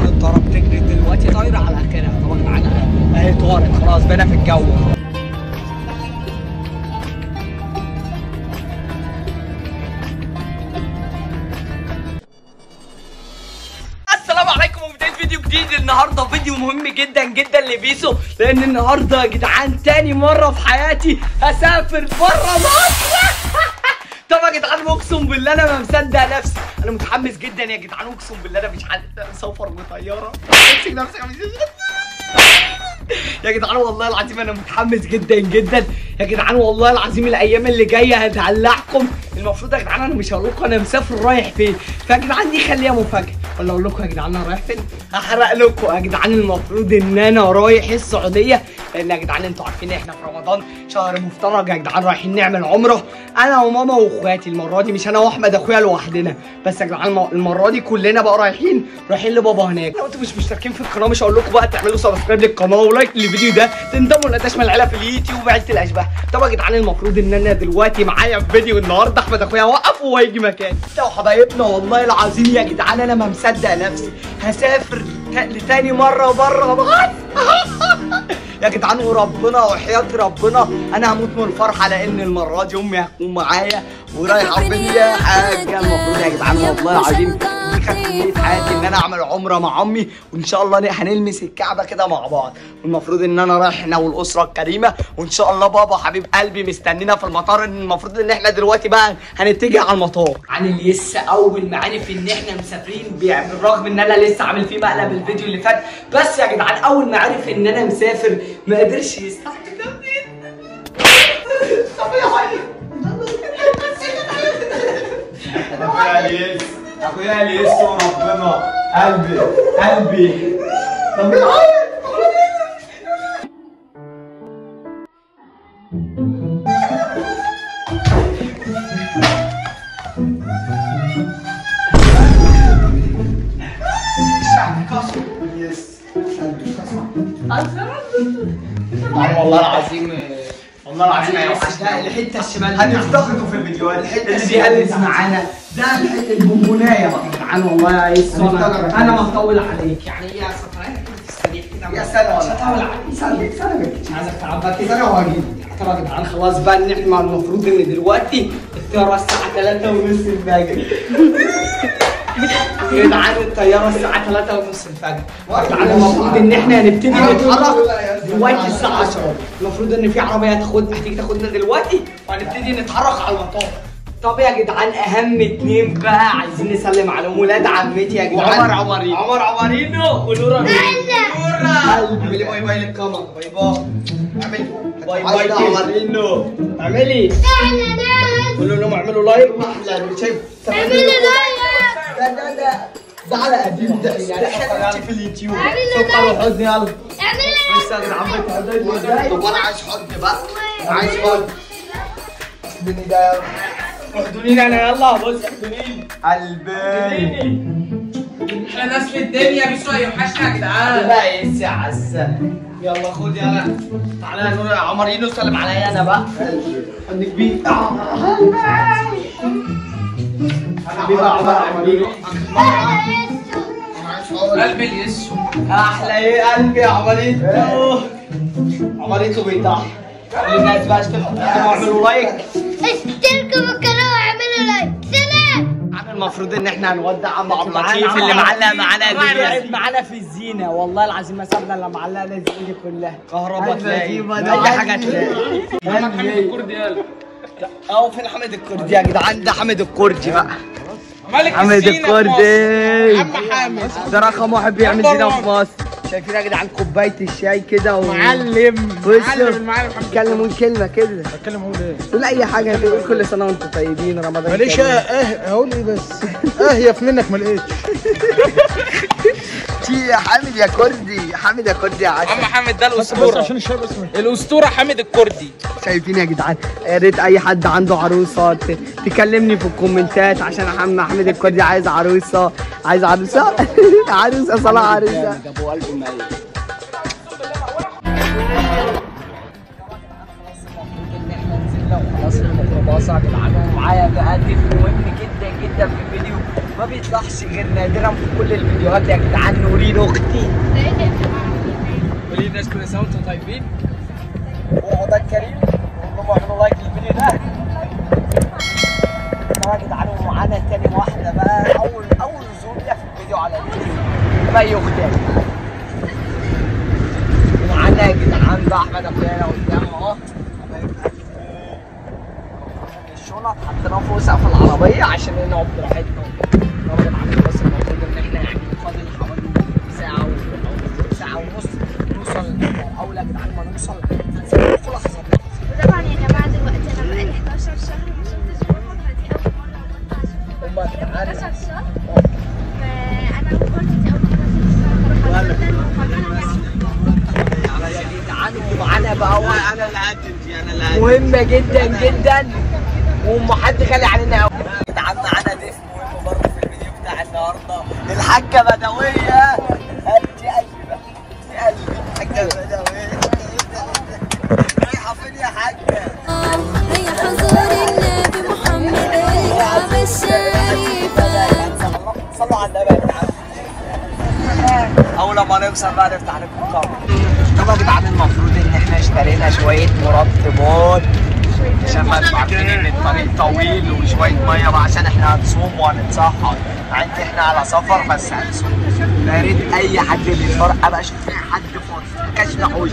الطياره بتجري دلوقتي طايره على اخرها طبعا معانا اهي طارت خلاص بقينا في الجو. السلام عليكم وبدايه فيديو جديد. النهارده فيديو مهم جدا جدا لبيسو، لان النهارده يا جدعان تاني مره في حياتي هسافر بره مصر. طبعا يا جدعان اقسم بالله انا ما مصدق نفسي، انا متحمس جدا يا جدعان اقسم بالله انا مش عارف اسافر بطياره. امسك نفسك يا جدعان والله العظيم انا متحمس جدا جدا يا جدعان. والله العظيم الايام اللي جايه هتهلعكم. المفروض يا جدعان انا مش هقول لكم انا مسافر رايح فين، فيا جدعان دي خليها مفاجاه، ولا اقول لكم يا جدعان انا رايح فين؟ هحرق لكم يا جدعان. المفروض ان انا رايح السعوديه، لان يا جدعان انتوا عارفين احنا في رمضان شهر مفترج يا جدعان، رايحين نعمل عمره انا وماما واخواتي. المره دي مش انا واحمد اخويا لوحدنا بس يا جدعان، المره دي كلنا بقى رايحين لبابا هناك. لو انتوا مش مشتركين في القناه مش هقول لكم بقى تعملوا سبسكرايب للقناه ولايك للفيديو ده، تنضموا لتشمل العيله في اليوتيوب وعيله الاشباح. طبعا يا جدعان المفروض ان انا دلوقتي معايا في فيديو النهارده احمد اخويا وقف وهيجي مكاني. انتوا حبايبنا والله العظيم يا جدعان انا ما مصدق نفسي هسافر لتاني مره بره مصر. يا جدعان وربنا وحياة ربنا انا هموت من الفرحه، لان المره دي امي هتكون معايا ورايحه فيا حاجه. المفروض يا جدعان والله العظيم دي كانت امنيه حياتي ان انا اعمل عمره مع امي، وان شاء الله هنلمس الكعبه كده مع بعض. والمفروض ان انا رايح انا والاسره الكريمه، وان شاء الله بابا حبيب قلبي مستنينا في المطار. المفروض ان احنا دلوقتي بقى هنتجه على المطار. عن اللي لسه اول ما عرف ان احنا مسافرين بالرغم ان انا لسه عامل فيه مقلب الفيديو اللي فات، بس يا جدعان اول ما عرف ان انا مسافر ما قدرش يستحمل نفسي. اخويا اليس وربنا قلبي طب بيعيط. والله العظيم الحته الشمال هنفتقده في الفيديوهات، الحته اللي بيهلس معانا ده الحته البونبونايه بقى يا جدعان. والله يا يس انا ما هطول عليك، يعني ايه يا سطرين تستريح كده يا سنه ولا هطول عليك سنه مش عايزك تعبك كده سنه وهجيب. طبعا يا جدعان خلاص بقى ان احنا المفروض ان دلوقتي الطياره الساعه 3:30 الفجر. يا جدعان الطياره الساعه 3:30 الفجر. يا جدعان المفروض ان احنا هنبتدي نتحرك دلوقتي الساعه 10. المفروض ان في عربيه هتيجي تاخدنا دلوقتي وهنبتدي نتحرك على المطار. طب يا جدعان اهم اتنين بقى عايزين نسلم عليهم ولاد عمتي يا جدعان، عمر عمرينو ونورا اعملي باي باي للكاميرا. باي باي باي باي عمرينو اعملي قولوا لهم اعملوا لايك. احلى شايف اعملوا لايك. ده على قديم ده يعني احنا في اليوتيوب سكر وحزن. يلا اعملوا بس يا جدعان طب انا عايز حضن بقى، انا عايز حضن. احضني ده احضنيني انا. يلا بص احضنيني قلبي. احنا ناس في الدنيا مش هيوحشنا يا جدعان. لا يا عزة يلا خد يلا تعالى يا نور يا عمرينو سلم عليا انا بقى. حضنك بيه حبيبي يا عمرينو. قلبي اليسو احلى ايه قلبي يا عمرينو. عمرينو بيضحك. كل الناس بقى اعملوا لايك، اشتركوا في القناه واعملوا لايك. سلام. المفروض ان احنا هنودع عم عبد اللطيف اللي معلق معانا دلوقتي معانا في الزينه. والله العظيم ما سابنا الا معلقنا الزينه دي كلها. كهرباء تلاقي اي حاجه تلاقي. حمد الكردي يلا اهو. فين حمد الكردي يا جدعان؟ ده حمد الكردي بقى، حمد الكردي عم حامد ده رقم واحد بيعمل زينه في مصر. شايفين يا جدعان كوبايه الشاي كده معلم المعلم. اتكلموا كلمه كده. اتكلم اقول ايه؟ قول اي حاجه، تقول كل سنه وانتم طيبين رمضان ماليش اقول ايه بس اهيف منك ما لقيتش. يا حامد يا كردي، حامد يا كردي يا عم حامد ده الاسطوره عشان الشاي بس الاسطوره حامد الكردي. شايفين يا جدعان؟ يا ريت اي حد عنده عروسه تكلمني في الكومنتات، عشان حامد الكردي عايز عروسه عروسه صلاح عروسه. جابوا قلبي ميت. خلاص الميكروباص يا جدعان ومعايا بقى ضيف مهم جدا جدا في الفيديو. ما بيطلعش غير نادرا في كل الفيديوهات يا جدعان. نورين اختي. قولي للناس كل سنه وانتم طيبين. ورمضان كريم. وانتم اعملوا لايك للفيديو ده. يا جدعان ومعانا تاني واحده بقى اول ظهور ليها في الفيديو على اليوتيوب. مي اختي. ومعانا يا جدعان بقى احمد اخويا قدام اهو. الشنط حطيناها فوق سقف العربيه عشان نقعد براحتنا. طبعا يا جدعان بس المفروض ان احنا يعني فاضل حوالي ساعه ونص نوصل المطار. اول يا جدعان ما نوصل هنسيب لكم لحظات. وطبعا يا جماعه دلوقتي انا بقالي 11 شهر ما شفتش ماما، فدي اول مره اقطع اشوفها. هما يا جدعان 11 شهر فانا ومامتي دي اول مره اشوفها. يا جدعان ومعانا بقى انا اللي هدي انا اللي مهمه جدا جدا وام حد غالي علينا قوي. يا جدعان معانا ضيف مهم برضه في الفيديو بتاع النهارده، الحاجه بدويه. انتي قلبي بقى، انتي قلبي الحاجه بدويه. رايحه فين يا حاجه؟ هي حضور النبي محمد الكعبة الشريفة. صلوا على النبي يا جدعان. اول ما نوصل بقى نفتح لكم الكاميرا. طبعا يا جدعان المفروض ان احنا اشترينا شويه مرطبات عشان ما انتوا عارفين ان الطريق طويل، وشويه ميه بقى عشان احنا هنصوم وهنتسحر. عندي احنا على سفر بس هنصوم. يا ريت اي حد بيتفرج ابقى اشوف اي حد فاضي كاش نحوش.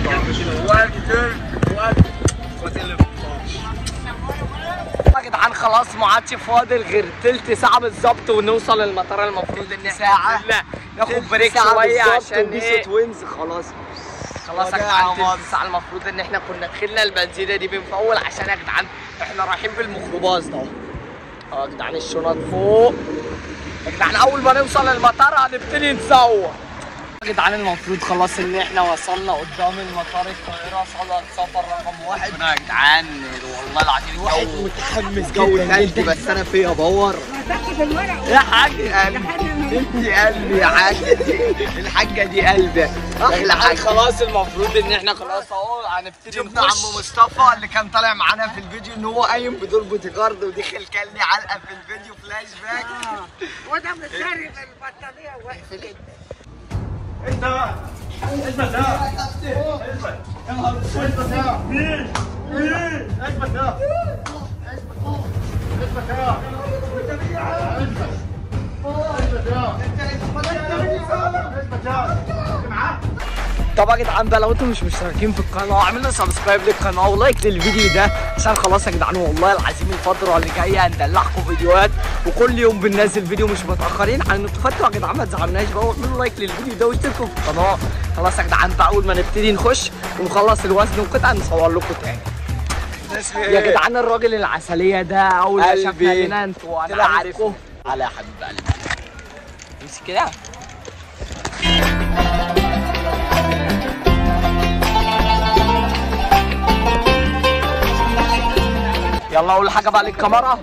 يا جدعان خلاص ما عادش فاضل غير تلت ساعه بالظبط ونوصل المطار. المفروض ان ساعه ناخد بريك شويه عشان ايه توينز. خلاص يا جدعان تلت ساعه. المفروض ان احنا كنا دخلنا البنزينه دي بنفول عشان يا جدعان احنا رايحين بالميكروباص ده. يا جدعان الشنط فوق. يا جدعان اول ما نوصل المطار هنبتدي نصور. يا جدعان المفروض خلاص ان احنا وصلنا قدام المطار القاهره صاله سفر رقم 1. يا جدعان والله العظيم الواحد متحمس جو تلج بس انا فيا باور. يا حاجه قلبي انت قلبي يا حاجه. الحاجه دي قلبي احلى حاجه. خلاص المفروض ان احنا خلاص اهو هنبتدي. شفنا عم مصطفى اللي كان طالع معانا في الفيديو ان هو قايم بدور بوتيجارد ودخل كلني علقه في الفيديو فلاش باك. وده متسرب البطاريه وقفلت. انت اثبت يا اثبت يا نهار اثبت يا مين اثبت يا اثبت يا طبعا يا جدعان بقى لو انتم مش مشتركين في القناه اعملوا سبسكرايب للقناه ولايك للفيديو ده عشان خلاص يا جدعان والله العظيم الفتره اللي جايه هندلعكم فيديوهات وكل يوم بننزل فيديو مش متاخرين. على انتوا فتروا يا جدعان ما تزعلوناش بقى واعملوا لايك للفيديو ده واشتركوا في القناه. خلاص يا جدعان بقى اول ما نبتدي نخش ونخلص الوزن وقطع نصور لكم تاني. يا جدعان الراجل العسليه ده اول ما شافنا لنا انتوا انا عارفه على يا حبيب قلبي. امسك كده. يلا اول حاجه بقى للكاميرا.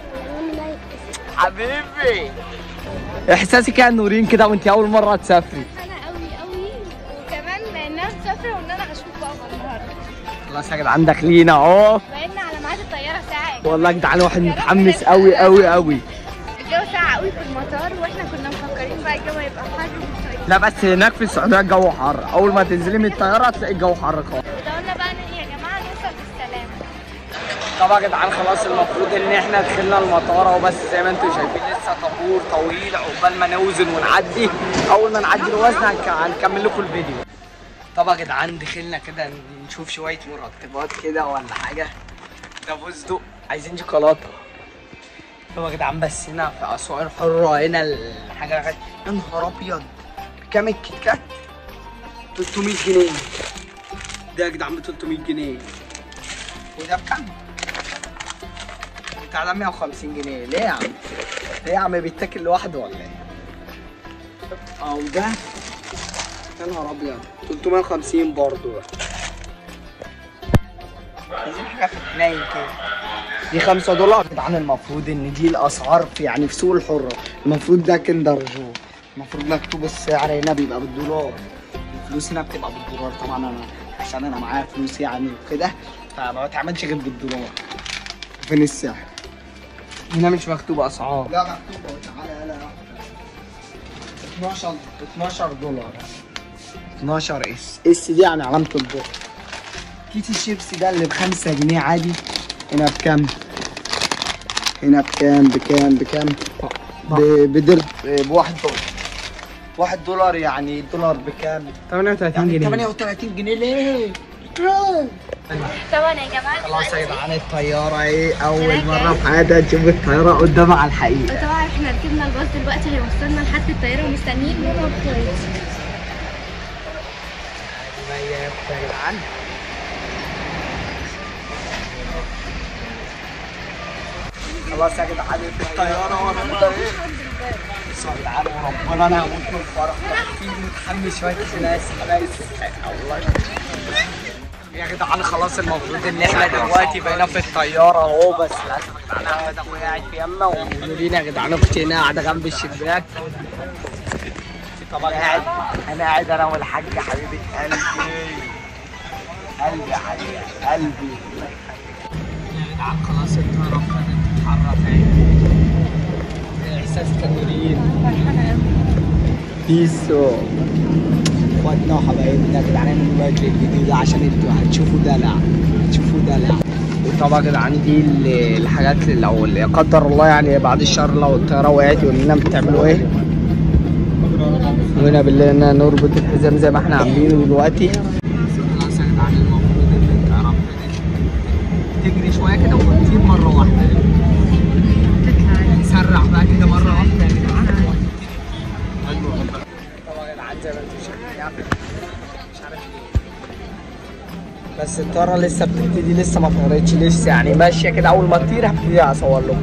حبيبي احساسك يا نورين كده وانت اول مره تسافري؟ انا قوي وكمان الناس مسافره وان انا هشوف بابا النهارده. خلاص يا جدعان داخلين اهو. بقينا على ميعاد الطياره ساعه. والله يا جدعان الواحد متحمس قوي. الجو ساقع قوي في المطار واحنا كنا مفكرين بقى الجو هيبقى حر ومش. لا بس هناك في السعوديه الجو حر. اول ما تنزلي من الطياره هتلاقي الجو حر خالص. ودورنا بقى يا جماعه نوصل بالسلامه. طبعا يا جدعان خلاص المفروض ان احنا دخلنا المطار اهو. بس زي ما انتم شايفين لسه طابور طويل عقبال ما نوزن ونعدي. اول ما نعدي الوزن هنكمل لكم الفيديو. طبعا يا جدعان دخلنا كده نشوف شويه مرطبات كده ولا حاجه. ده فستق عايزين شوكولاته. طبعا يا جدعان بس هنا في اسعار حره هنا الحاجه غاليه. يا نهار ابيض كام الكيت كات؟ 300 جنيه. ده يا جدعان ب 300 جنيه. وده بكام؟ بتاع ده 150 جنيه. ليه يا عم؟ ليه يا عم بيتاكل لوحده ولا ايه؟ وده يا نهار ابيض 350 برضه. عايزين حاجه في الحنين كده. دي $5 يا جدعان. المفروض ان دي الاسعار في يعني في سوق الحره. المفروض ده كندر جو. المفروض مكتوب السعر هنا بيبقى بالدولار. الفلوس هنا بتبقى بالدولار. طبعا انا عشان انا معايا فلوس يعني وكده فما بتعملش غير بالدولار. فين السعر؟ هنا مش مكتوب اسعار. لا مكتوبه. تعالى يلا 12 دولار. 12 اس دي يعني علامه الدولار. كيس الشيبسي ده اللي ب5 جنيه عادي هنا بكام؟ هنا بكام؟ ب1 دولار. 1 دولار يعني الدولار بكام؟ 38 جنيه. 38 جنيه ليه؟ طبعا يا جماعه خلاص يا جدعان الطياره ايه اول مره في حياتي نشوف الطياره قدامها على الحقيقه. طبعا احنا ركبنا الباص دلوقتي هيوصلنا لحد الطياره ومستنيين بابا كويس. يا جدعان خلاص يا جدعان الطياره وانا بقى ايه بصوا يا جدعان وربنا انا هموت من الفرح. في متحمس شويه ناس حبايب والله يا جدعان. خلاص المفروض ان احنا دلوقتي بقينا في الطياره اهو، بس للاسف يا جدعان انا اخويا قاعد في يمه ومديرين يا جدعان اختي هنا قاعده جنب الشباك. طبعا انا قاعد انا والحاجه حبيبه قلبي قلبي حبيبي قلبي يا جدعان. خلاص الطياره ابتدت تتحرك اهي. احساس تنورين بيسو اخواتنا وحبايبنا يا جدعان. اعملوا لايك للفيديو ده عشان انتوا هتشوفوا دلع وطبعا يا جدعان دي الحاجات لو لا قدر الله يعني بعد الشر لو الطياره وقعت يقول لنا بتعملوا ايه. وهنا بالله ان نربط الحزام زي ما احنا عاملينه دلوقتي. خلاص يا جدعان المفروض ان الطياره تجري شويه كده وتطير مره واحده. تسرع بقى كده مره واحده يا جدعان. طبعا يا جدعان زي ما انتم شايفين يعني مش عارف ليه بس الطياره لسه بتبتدي، لسه ما طارتش لسه يعني ماشيه كده. اول ما تطير هبتدي اصور لكم.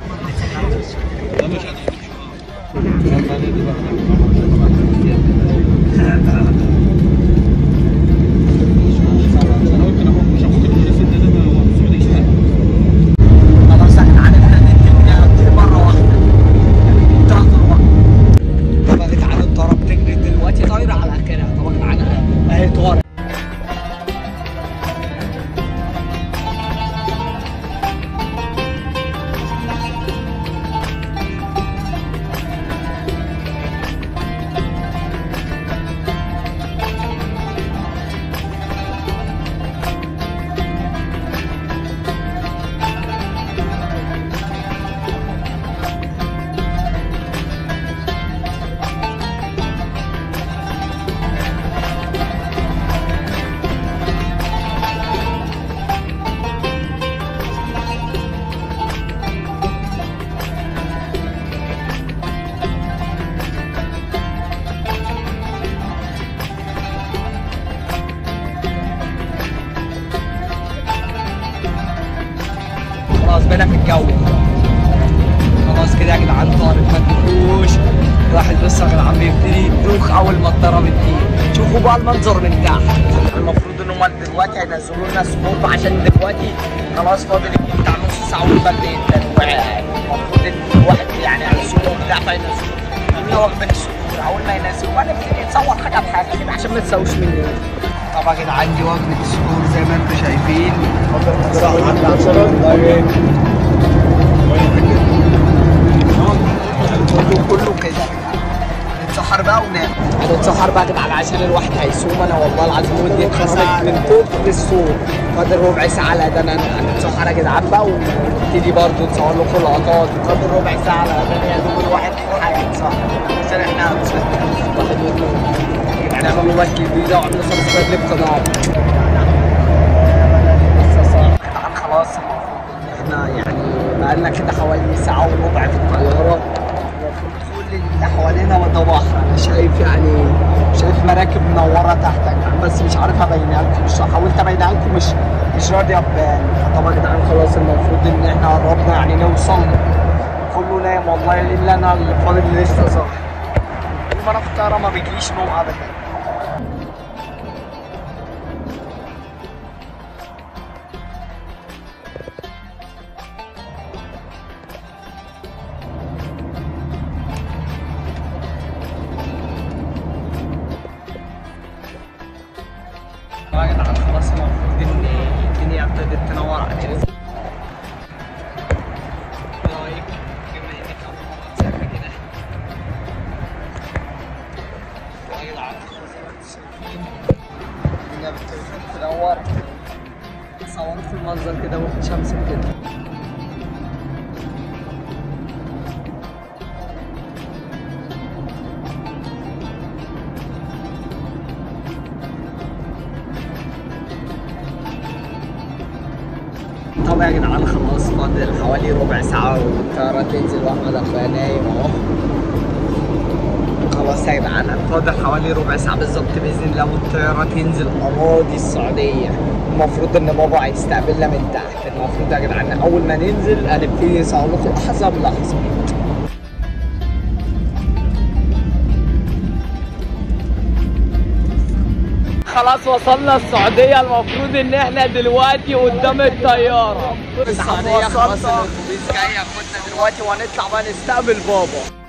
خلاص بقينا في الجو. خلاص كده يا جدعان طارت ما تدوخوش. الواحد بس يا جدعان بيبتدي يدوخ اول ما الطياره بتطير. شوفوا بقى المنظر من تحت. المفروض ان هم دلوقتي هينزلوا لنا سكوب عشان دلوقتي خلاص فاضل بتاع نص ساعه والبرد يبدا. المفروض ان الواحد يعني هيسوق وبتاع فينزلوا وجبه السكور. اول ما ينزلوا هنبتدي نصور حاجه بحاجه كده عشان ما تسووش مني. طبعا يا جدعان دي وجبه السكور زي ما انتم شايفين. كله كده هنتسحر بقى وننام. هنتسحر بقى يا جدعان عشان الواحد هيصوم. انا والله العظيم ودي اتخنقت من كتر الصوم. فاضل ربع ساعه على الاذان. هنتسحر يا جدعان بقى ونبتدي برضه نصور لكم لقطات. فاضل ربع ساعه على الاذان يا دوب الواحد هيتسحر عشان احنا هنصحر. واحد واثنين يعني اعملوا لايك للفيديو وعملوا سبسكرايب للقناه. خلاص احنا يعني بقالنا كده حوالي ساعة وربع في الطيارة. كل اللي حوالينا ده بحر. انا شايف يعني شايف مراكب منورة تحتك بس مش عارف ابينها لكم. مش حاولت ابينها لكم مش راضية تبان. طبعا يا جدعان خلاص المفروض ان احنا قربنا يعني نوصل. كله نايم والله الا انا اللي فاضل لسه صاحي. طول ما انا في الطيارة ما بيجيليش نوم ابدا. يا جدعان خلاص المفروض ان الدنيا ابتدت تنور علينا. تنور صورت في المنظر كده واخد شمس كده. طبعا يا جدعان خلاص فاضل حوالي ربع ساعة والطيارة تنزل واحمد اخويا نايم اهو. خلاص يا جدعان فاضل حوالي ربع ساعة بالظبط بإذن الله والطيارة تنزل أراضي السعودية. المفروض إن بابا هيستقبلنا من تحت. المفروض يا جدعان أول ما ننزل هنبتدي نصور لكم لحظة بلحظة. خلاص وصلنا السعودية. المفروض إن إحنا دلوقتي قدام الطيارة. السعودية خلاص الأتوبيس جاي ياخدنا دلوقتي وهنطلع بقى نستقبل بابا.